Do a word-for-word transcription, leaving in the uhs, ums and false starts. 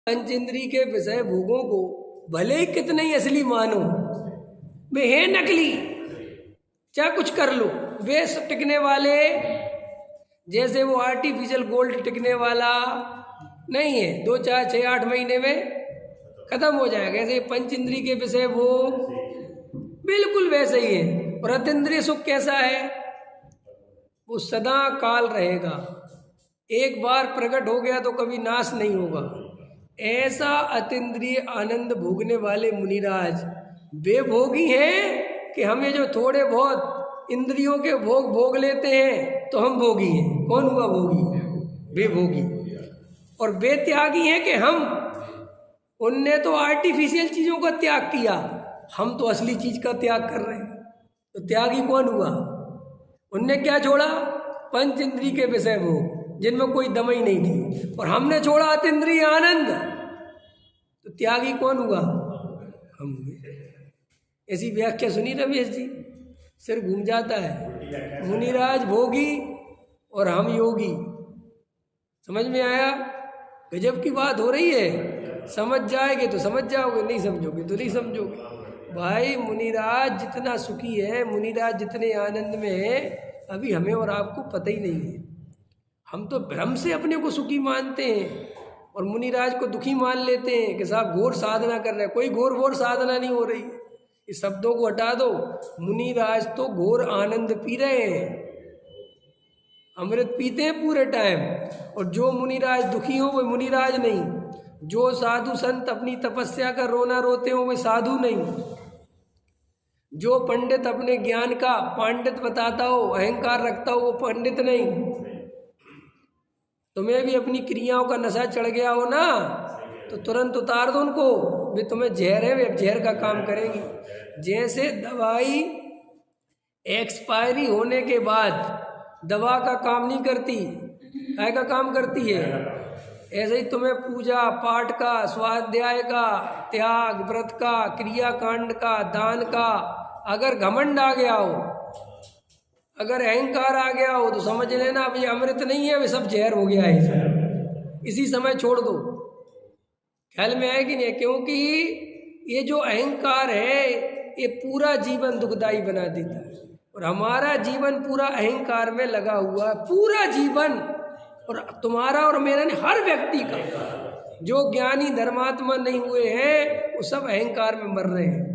पंचेंद्री के विषय भोगों को भले ही कितने ही असली मानो, वे हैं नकली, चाहे कुछ कर लो, वे टिकने वाले जैसे वो आर्टिफिशियल गोल्ड टिकने वाला नहीं है, दो चार छः आठ महीने में खत्म हो जाएगा। ऐसे पंचेंद्री के विषय वो बिल्कुल वैसे ही है। और अतीन्द्रिय सुख कैसा है? वो सदा काल रहेगा, एक बार प्रकट हो गया तो कभी नाश नहीं होगा। ऐसा अतीन्द्रिय आनंद भोगने वाले मुनिराज वे भोगी हैं कि हमें जो थोड़े बहुत इंद्रियों के भोग भोग लेते हैं तो हम भोगी हैं। कौन हुआ भोगी? वे भोगी। और वे त्यागी हैं कि हम, उनने तो आर्टिफिशियल चीजों का त्याग किया, हम तो असली चीज का त्याग कर रहे हैं। तो त्यागी कौन हुआ? उनने क्या छोड़ा? पंच इंद्रिय के विषय भोग जिनमें कोई दम ही नहीं थी, और हमने छोड़ा अतीन्द्रिय आनंद। तो त्यागी कौन हुआ? हम हुए। ऐसी व्याख्या सुनी रमेश जी? सिर घूम जाता है। मुनिराज भोगी और हम योगी। समझ में आया? गजब की बात हो रही है। समझ जाएंगे तो समझ जाओगे, नहीं समझोगे तो नहीं समझोगे। भाई मुनिराज जितना सुखी है, मुनिराज जितने आनंद में है, अभी हमें और आपको पता ही नहीं है। हम तो भ्रम से अपने को सुखी मानते हैं और मुनिराज को दुखी मान लेते हैं कि साहब घोर साधना कर रहे हैं। कोई घोर घोर साधना नहीं हो रही। इस शब्दों को हटा दो। मुनिराज तो घोर आनंद पी रहे हैं, अमृत पीते हैं पूरे टाइम। और जो मुनिराज दुखी हो वो मुनिराज नहीं। जो साधु संत अपनी तपस्या का रोना रोते हो वे साधु नहीं। जो पंडित अपने ज्ञान का पांडित बताता हो, अहंकार रखता हो, वो पंडित नहीं। तुम्हें भी अपनी क्रियाओं का नशा चढ़ गया हो ना, तो तुरंत उतार दो उनको। वे तुम्हें जहर है, वे जहर का काम करेंगी। जैसे दवाई एक्सपायरी होने के बाद दवा का काम नहीं करती, काय का काम करती है, ऐसे ही तुम्हें पूजा पाठ का, स्वाध्याय का, त्याग व्रत का, क्रियाकांड का, दान का अगर घमंड आ गया हो, अगर अहंकार आ गया हो, तो समझ लेना अब ये अमृत नहीं है, वे सब जहर हो गया है। इसी समय छोड़ दो। ख्याल में आए कि नहीं? क्योंकि ये जो अहंकार है ये पूरा जीवन दुखदाई बना देता है। और हमारा जीवन पूरा अहंकार में लगा हुआ है, पूरा जीवन। और तुम्हारा और मेरा नहीं, हर व्यक्ति का। जो ज्ञानी धर्मात्मा नहीं हुए हैं वो सब अहंकार में मर रहे हैं।